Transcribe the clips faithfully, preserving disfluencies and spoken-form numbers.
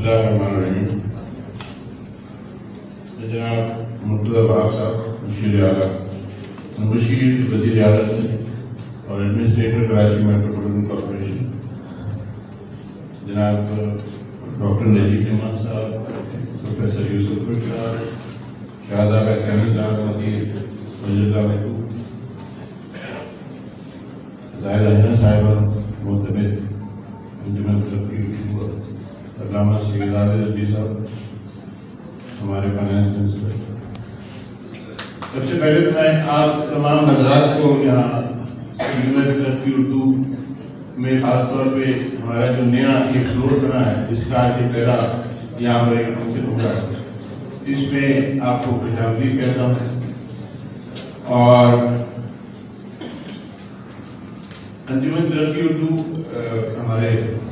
بسم اللہ الرحمن الرحیم. جناب مرتضی باب صاحب مشیر اعلیٰ مشیر وزیر اعلیٰ سے اور ایڈمنسٹریٹر کراچی میٹروپولیٹن کارپوریشن جناب ڈاکٹر نجیب جمال صاحب، پروفیسر یوسف بٹر، شہزادہ بحسانی صاحب، مدیر وزیر اللہ محبوب، زاہد احمد صاحبہ، معتمد انجمن ترقی علامہ سید عادل عزیز صاحب، ہمارے فائنانس منسٹر. سب سے پہلے تو میں آپ تمام حضرات کو یہاں انجمن ترقی اردو میں خاص طور پہ ہمارا جو نیا ایک فلور بنا ہے جس کا آج پہلا یہاں پر ایک فنکشن ہو رہا ہے، اس میں آپ کو خوش آمدید کہتا ہوں. اور انجمن ترقی اردو ہمارے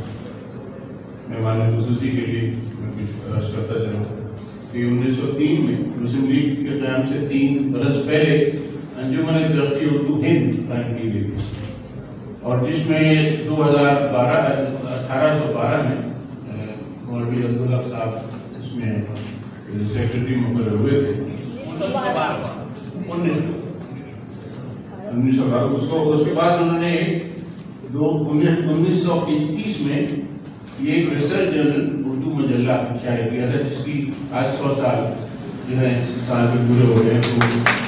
مہمان خصوصی کے لیے میں کچھ عرض کرتا چلوں کہ انیس سو تین میں مسلم لیگ کے قیام سے تین برس پہلے انجمن ترقی اردو ہند قائم کی گئی تھی، اور جس میں دو ہزار بارہ اٹھارہ سو بارہ میں مولوی عبداللہ صاحب اس میں سیکرٹری مقرر ہوئے تھے. انیس سو بارہ اس کے بعد انہوں نے دو انیس سو اکیس میں یہ ایک ریسرچ جرنل اردو مجلہ شائع کیا تھا جس کی آج سو سال جو ہے سال میں پورے ہو گئے ہیں،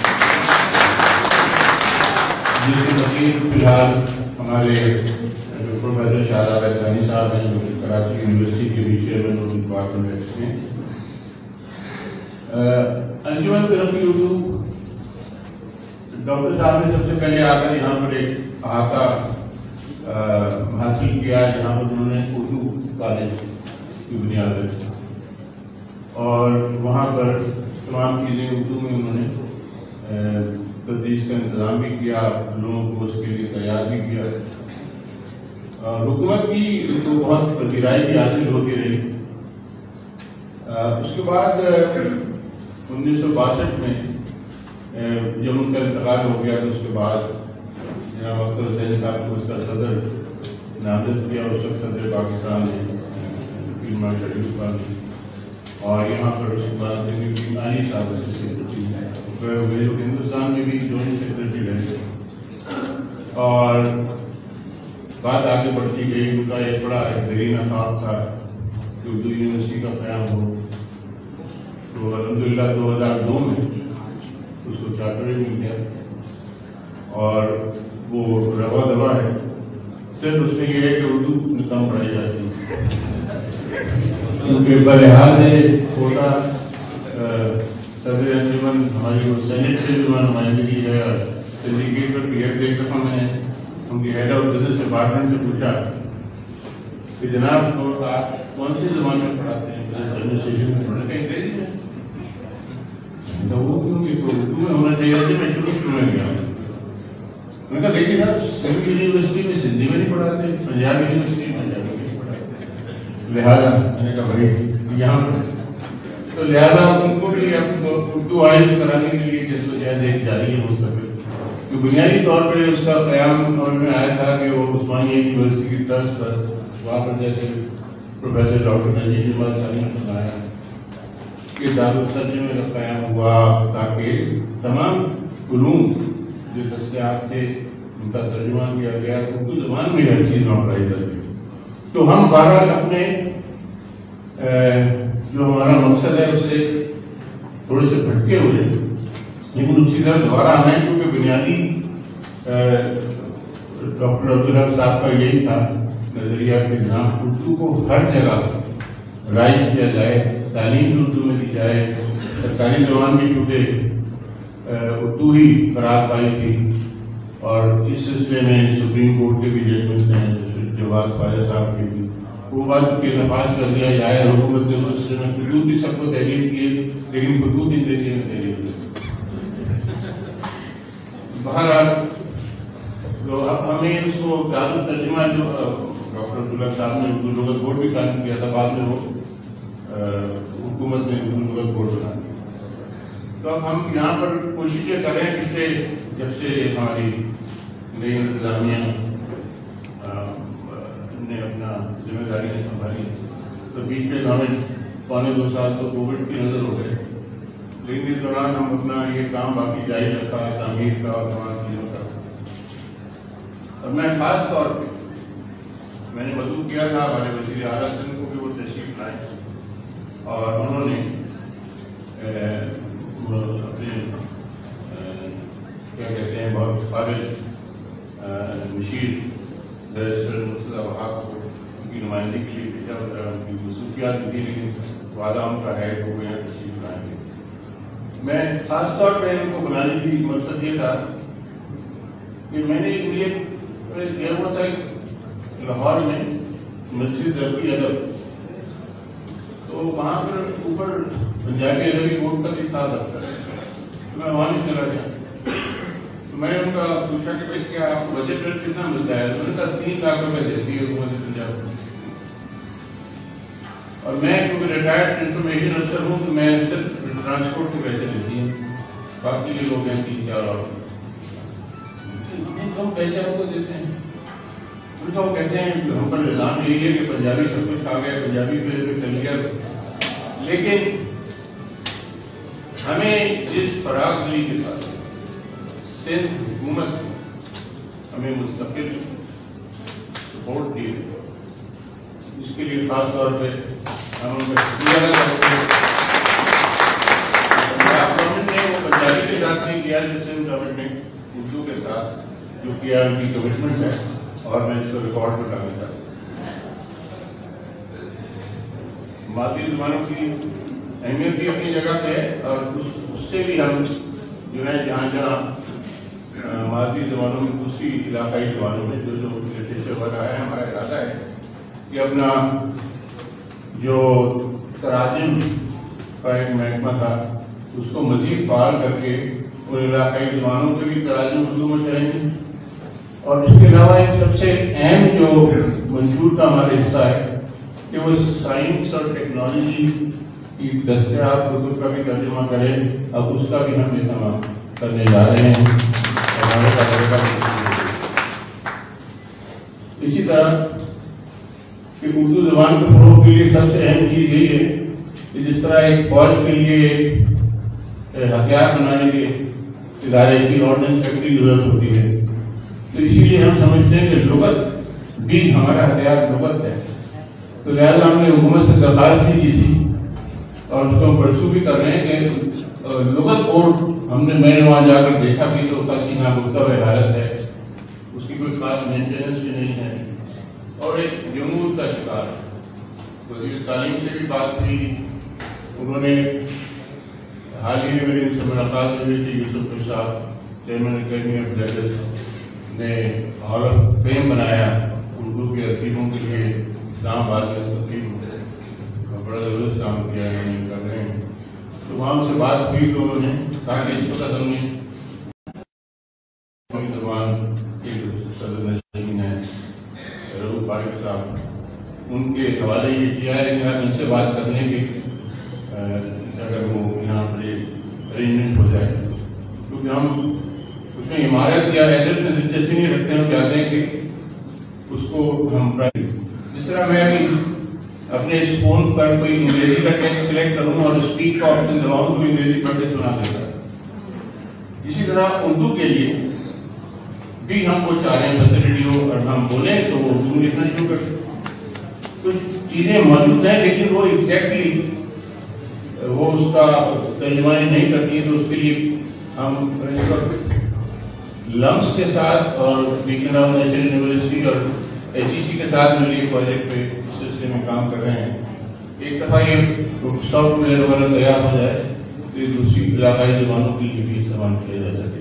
جس کے وکیل فی الحال ہمارے پروفیسر شہزادہ بحسانی صاحب ہیں جو کہ کراچی یونیورسٹی کے بھی چیئرمین اردو ڈپارٹمنٹ میں. انجمن ترقی اردو ڈاکٹر صاحب نے سب سے پہلے آ کر یہاں پر ایک احاطہ حاصل کیا جہاں پر انہوں نے اردو کالج کی بنیاد رکھی اور وہاں پر تمام چیزیں اردو میں انہوں نے تدریس کا انتظام بھی کیا، لوگوں کو اس کے لیے تیار بھی کیا. حکومت کی تو بہت پذیرائی بھی حاصل ہوتی رہی. اس کے بعد انیس سو باسٹھ میں جب ان کا انتقال ہو گیا تو اس کے بعد جناب اختر حسین صاحب کو اس کا صدر نامزد کیا. اس وقت صدر پاکستان نے علماء شریف کا، اور یہاں پر اس کے بعد علی صاحب ہندوستان میں بھی جوائنٹ سیکرٹری رہے. اور بات آگے بڑھتی گئی. ان کا ایک بڑا بہترین خواب تھا کہ اردو یونیورسٹی کا قیام ہو، تو الحمدللہ دو ہزار دو میں اس کو چارٹر مل گیا اور وہ روا دوا ہے. صرف اس میں یہ ہے کہ اردو میں کم پڑھائی جاتی ہے کیونکہ بلحاظ کوٹا صدر انجمن ہماری وہ سینٹ سے جو نمائندگی ہے سنڈیکیٹ پر بھی ایک ایک دفعہ میں نے ان کی ہیڈ آف بزنس ڈپارٹمنٹ سے پوچھا کہ جناب آپ کون سی زبان میں پڑھاتے ہیں؟ ایڈمنسٹریشن میں پڑھنے کا انگریزی میں تو وہ کیوں کہ تو اردو میں ہونا چاہیے تھا. میں شروع شروع میں گیا میں نے کہا دیکھیے صاحب سندھ یونیورسٹی میں سندھی میں نہیں پڑھاتے، پنجاب یونیورسٹی میں پنجابی میں نہیں پڑھاتے، لہٰذا میں نے کہا بھائی یہاں پر تو لہٰذا ان کو بھی اردو آئلز کرانے کے لیے جس کو جائز ایک جاری ہے مستقبل. تو بنیادی طور پر اس کا قیام عمل میں آیا تھا کہ وہ عثمانیہ یونیورسٹی کی طرز پر وہاں پر جیسے پروفیسر ڈاکٹر نجیب جمال صاحب نے بتایا کہ دارالترجمے کا قیام ہوا تاکہ تمام علوم جو دستیاب تھے ان کا ترجمہ کیا گیا، اردو زبان میں ہر چیز نہ پڑھائی جاتی. تو ہم بہرحال اپنے جو ہمارا مقصد ہے اس سے تھوڑے سے بھٹکے ہوئے لیکن اسی طرح دوبارہ آنا ہے کیونکہ بنیادی ڈاکٹر عبدالحق صاحب کا یہی تھا نظریہ کہ جناب اردو کو ہر جگہ رائج کیا جائے، تعلیم بھی اردو میں دی جائے. سرکاری زبان بھی کیونکہ اردو ہی قرار پائی تھی اور اس سلسلے میں سپریم کورٹ کے بھی ججمنٹ ہیں جواز خواجہ صاحب کے بھی وہ بات کے نفاذ کر دیا جائے. حکومت نے اس سلسلے میں خطوط بھی سب کو تحریر کیے لیکن خطوط انگریزی میں تحریر کیے. بہرحال تو اب ہمیں اس کو دارال ترجمہ جو ڈاکٹر عبداللہ صاحب نے اردو لغت بورڈ بھی قائم کیا تھا، بعد میں وہ حکومت نے اردو لغت بورڈ بنا دیا. تو اب ہم یہاں پر کوششیں کر رہے ہیں پچھلے جب سے ہماری نئی انتظامیہ نے اپنا ذمہ داریاں سنبھالی تو بیچ میں ہمیں پونے دو سال تو کووڈ کی نظر ہو گئے، لیکن اس دوران ہم اپنا یہ کام باقی جاری رکھا تعمیر کا اور تمام چیزوں کا. اور میں خاص طور پہ میں نے مدعو کیا تھا ہمارے وزیر اعلیٰ سندھ کو کہ وہ تشریف لائیں، اور انہوں نے اپنے کیا کہتے ہیں بہت قابل مشیر بیرسٹر مرتضیٰ وہاب کو ان کی نمائندگی کے لیے بھیجا، ان کی مصروفیات بھی تھی لیکن وعدہ ان کا ہے کہ وہ یہاں تشریف لائیں گے. میں خاص طور پہ ان کو بلانے کی مقصد یہ تھا کہ میں نے مجھے کیا ہوا تھا لاہور میں مسجد ربی ادب، تو وہاں پر اوپر پنجابی ادبی بورڈ کا بھی ساتھ رکھتا ہے، میں وہاں نہیں چلا گیا. میں نے ان کا پوچھا کہ بھائی کیا آپ کو بجٹ کتنا ملتا ہے؟ انہوں نے کہا تین لاکھ روپے دیتی ہے حکومت پنجاب. اور میں کیونکہ ریٹائرڈ انفارمیشن افسر ہوں تو میں صرف ٹرانسپورٹ کے پیسے لیتی ہوں، باقی کے لوگ ہیں تین چار اور کم پیسے ہم کو دیتے ہیں. ان کا وہ کہتے ہیں ہم پر الزام یہی ہے کہ پنجابی سب کچھ کھا گئے، پنجابی پہ چل گیا، لیکن ہمیں جس فراغ دلی کے ساتھ سندھ حکومت ہمیں مستقل سپورٹ دی ہے، اس کے لیے خاص طور پہ ہم ان کا شکریہ ادا کرتے ہیں. پنجاب گورنمنٹ نے وہ پنجابی کے ساتھ نہیں کیا جو سندھ گورنمنٹ نے اردو کے ساتھ جو کیا، ان کی کمٹمنٹ ہے اور میں اس کو ریکارڈ میں لانا چاہتا ہوں. مادری زبانوں کی اہمیت بھی اپنی جگہ پہ ہے، اور اس سے بھی ہم جو ہے جہاں جہاں مادری زبانوں میں دوسری علاقائی زبانوں میں جو جو لٹریچر وغیرہ ہے، ہمارا ارادہ ہے کہ اپنا جو تراجم کا ایک محکمہ تھا اس کو مزید فعال کر کے ان علاقائی زبانوں کے بھی تراجم اردو میں چلیں گے. اور اس کے علاوہ ایک سب سے اہم جو منشور کا ہمارا حصہ ہے کہ وہ سائنس اور ٹیکنالوجی کی دستیاب کتب کا بھی ترجمہ کرے. اب اس کا بھی ہم اہتمام کرنے جا رہے ہیں. اسی طرح کہ اردو زبان کے فروغ کے لیے سب سے اہم چیز یہی ہے کہ جس طرح ایک فوج کے لیے ہتھیار بنانے کے ادارے کی آرڈننس فیکٹری کی ضرورت ہوتی ہے، تو اسی لیے ہم سمجھتے ہیں کہ لغت بھی ہمارا ہتھیار لغت ہے. تو لہٰذا ہم نے حکومت سے درخواست بھی کی تھی اور اس کو ہم پرسو بھی کر رہے ہیں کہ لغت بورڈ ہم نے میں نے وہاں جا کر دیکھا بھی تو خاصی ناگفتہ حالت ہے، اس کی کوئی خاص مینٹیننس بھی نہیں ہے اور ایک جمود کا شکار ہے. وزیر تعلیم سے بھی بات ہوئی، انہوں نے حال ہی میں میری ان سے ملاقات ہوئی تھی. یوسف خوش صاحب چیئرمین اکیڈمی آف ججز نے ہال آف فیم بنایا اردو کے ادیبوں کے لیے اسلام آباد میں تقریب، بڑا ضرورت کام کیا ہے کر رہے ہیں. تو وہاں سے بات ہوئی تو انہوں نے کہا کہ اس وقت ہم نے زبان کے صدر نشین ہیں رؤوف عارف صاحب، ان کے حوالے یہ کیا ہے کہ ان سے بات کرنے کے اگر وہ یہاں پر ارینجمنٹ ہو جائے، کیونکہ ہم اس میں عمارت یا ایسٹ میں دلچسپی نہیں رکھتے. ہم چاہتے ہیں کہ اس کو ہم جس طرح میں ابھی اپنے اس فون پر کوئی انگریزی کا ٹیکسٹ سلیکٹ کروں اور اسپیک کا آپشن دباؤں تو انگریزی پڑھ کے سنا دیتا ہے. اسی طرح اردو کے لیے بھی ہم وہ چاہ رہے ہیں فیسلٹی ہو اور ہم بولیں تو وہ اردو لکھنا شروع کریں. کچھ چیزیں موجود ہیں لیکن وہ ایگزیکٹلی وہ اس کا ترجمانی نہیں کرتی ہے، تو اس کے لیے ہم لمس کے ساتھ اور بیکن آف نیشنل یونیورسٹی اور ایچ ای سی کے ساتھ مل کے پروجیکٹ پہ اس سلسلے میں کام کر رہے ہیں. ایک دفعہ یہ سافٹ ویئر وغیرہ تیار ہو جائے تو یہ دوسری علاقائی زبانوں کے لیے بھی استعمال کیا جا سکے.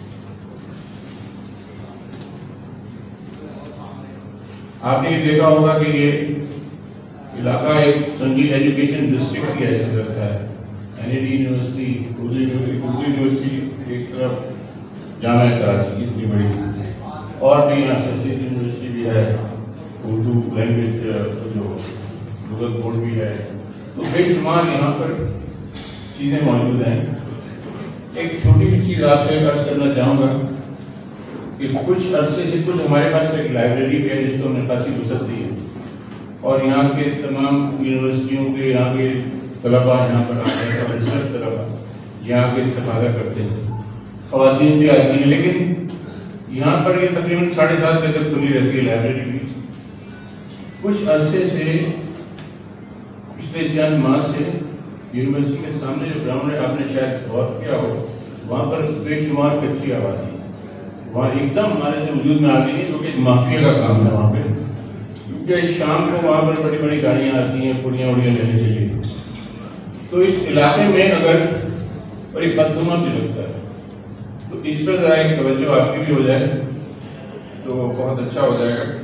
آپ نے یہ دیکھا ہوگا کہ یہ علاقہ ایک سنگیت ایجوکیشن ڈسٹرکٹ کی حیثیت رکھتا ہے. N E D university, Urdu university ایک طرف جامعہ کراچی اتنی بڑی، اور بھی یہاں سنسکرت یونیورسٹی بھی ہے، اردو لینگویج جو لغت بورڈ بھی ہے. تو بے شمار یہاں پر چیزیں موجود ہیں. ایک چھوٹی سی چیز آپ سے عرض کرنا چاہوں گا کہ کچھ عرصے سے کچھ ہمارے پاس ایک لائبریری بھی ہے جس کو ہم نے خاصی وسعت دی ہے. اور یہاں کے تمام یونیورسٹیوں کے یہاں کے طلباء یہاں پر آتے ہیں اور ریسرچ طلباء یہاں کے استفادہ کرتے ہیں، خواتین بھی آتی ہیں، لیکن یہاں پر یہ تقریباً ساڑھے سات بجے تک کھلی رہتی ہے لائبریری بھی۔ کچھ عرصے سے پچھلے چند ماہ سے یونیورسٹی کے سامنے جو گراؤنڈ ہے، آپ نے شاید غور کیا ہو، وہاں پر بے شمار کچی آبادی ہے، وہاں ایک دم ہمارے سے وجود میں آ گئی ہے، جو کہ مافیا کا کام ہے وہاں پہ، کیونکہ شام کو وہاں پر بڑی بڑی گاڑیاں آتی ہیں پوڑیاں وڑیاں لینے کے لیے۔ تو اس علاقے میں اگر بڑی بدگماں بھی لگتا ہے تو اس پر ذرا ایک توجہ آپ کی بھی ہو جائے تو بہت اچھا ہو جائے گا۔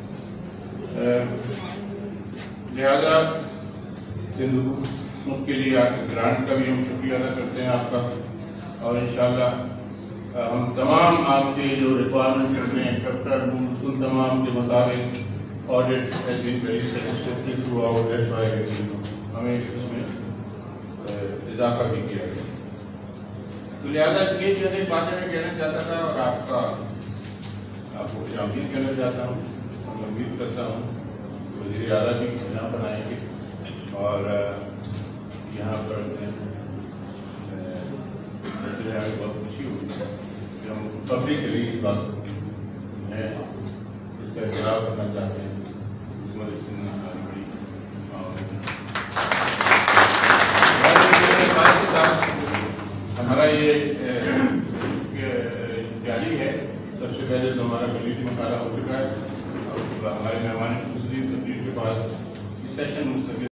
لہذا سندھ حکومت کے لیے آپ کے گرانٹ کا بھی ہم شکریہ ادا کرتے ہیں آپ کا، اور انشاءاللہ ہم تمام آپ کے جو ریکوائرمنٹ کرتے ہیں چیپٹر رولز ان تمام کے مطابق audit has been very satisfactory throughout, that's why ہمیں اس میں اضافہ بھی کیا گیا۔ تو لہٰذا یہ چیزیں باتیں میں کہنا چاہتا تھا اور آپ کا آپ کو خوش آمدید کہنا چاہتا ہوں، اور امید کرتا ہوں وزیر اعلیٰ بھی یہاں پر آئیں گے اور یہاں پر ہمیں بہت خوشی ہوئی کہ ہم پبلک کے لیے اس بات میں اس کا اعتراف کرنا چاہتے ہیں۔ ہمارا یہ جاری ہے، سب سے پہلے تو ہمارا کمیٹی مقالہ ہو چکا ہے اور ہمارے مہمان خصوصی تقریر کے بعد سیشن